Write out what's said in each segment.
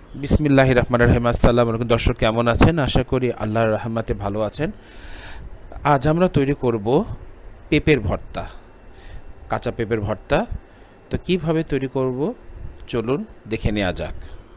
বিসমিল্লাহির রহমানির রহিম। আসসালামু আলাইকুম দর্শক, কেমন আছেন? আশা করি আল্লাহর রহমতে ভালো আছেন। আজ আমরা তৈরি করব পেঁপের ভর্তা, কাঁচা পেঁপের ভর্তা। তো কিভাবে তৈরি করব চলুন দেখে নেওয়া যাক।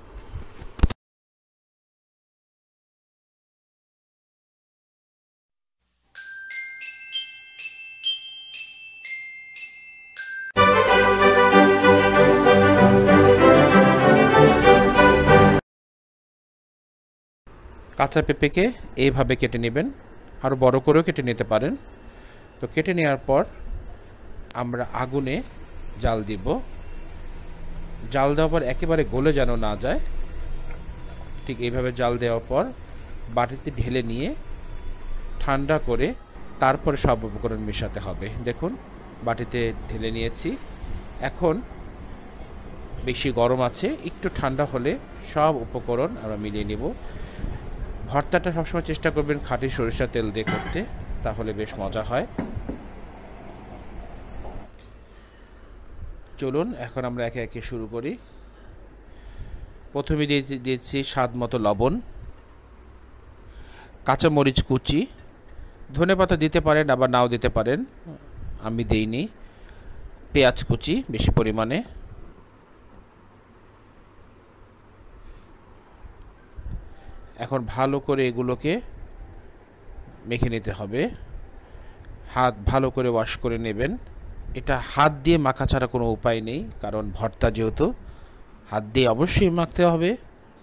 কাঁচা পেঁপেকে এইভাবে কেটে নেবেন, আরও বড় করেও কেটে নিতে পারেন। তো কেটে নেওয়ার পর আমরা আগুনে জাল দিব। জাল দেওয়ার পর একেবারে গলে যেন না যায়, ঠিক এইভাবে জাল দেওয়ার পর বাটিতে ঢেলে নিয়ে ঠান্ডা করে তারপরে সব উপকরণ মেশাতে হবে। দেখুন, বাটিতে ঢেলে নিয়েছি। এখন বেশি গরম আছে, একটু ঠান্ডা হলে সব উপকরণ আমরা মিলিয়ে নেব। ভর্তাটা সবসময় চেষ্টা করবেন খাঁটি সরিষার তেল দিয়ে করতে, তাহলে বেশ মজা হয়। চলুন এখন আমরা একে একে শুরু করি। প্রথমে দিয়েছি স্বাদ মতো লবণ, কাঁচামরিচ কুচি, ধনেপাতা দিতে পারেন আবার নাও দিতে পারেন, আমি দেইনি। পেঁয়াজ কুচি বেশি পরিমাণে, এখন ভালো করে এগুলোকে মেখে নিতে হবে। হাত ভালো করে ওয়াশ করে নেবেন। এটা হাত দিয়ে মাখা ছাড়া কোনো উপায় নেই, কারণ ভর্তা যেহেতু হাত দিয়ে অবশ্যই মাখতে হবে।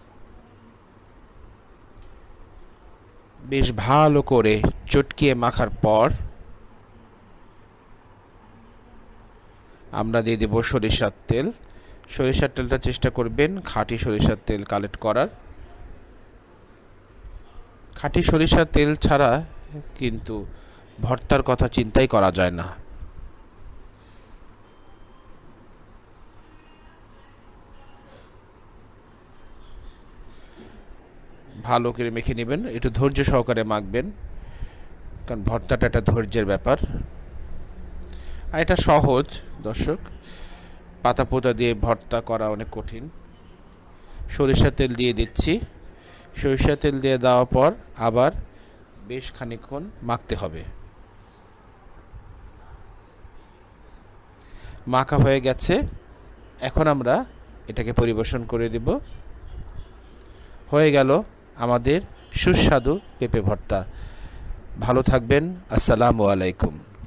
বেশ ভালো করে চটকিয়ে মাখার পর আমরা দিয়ে দেব সরিষার তেল। সরিষার তেলটা চেষ্টা করবেন খাঁটি সরিষার তেল কালেক্ট করার। খাঁটি সরিষার তেল ছাড়া কিন্তু ভর্তার কথা চিন্তাই করা যায় না। ভালো করে মেখে নেবেন, একটু ধৈর্য সহকারে মাখবেন, কারণ ভর্তাটা একটা ধৈর্যের ব্যাপার। আর এটা সহজ দর্শক, পাতা পোতা দিয়ে ভর্তা করা অনেক কঠিন। সরিষার তেল দিয়ে দিচ্ছি। সরিষার তেল দিয়ে দেওয়ার পর আবার বেশ খানিকক্ষণ মাখতে হবে। মাখা হয়ে গেছে, এখন আমরা এটাকে পরিবেশন করে দেব। হয়ে গেল আমাদের সুস্বাদু পেঁপে ভর্তা। ভালো থাকবেন। আসসালামু আলাইকুম।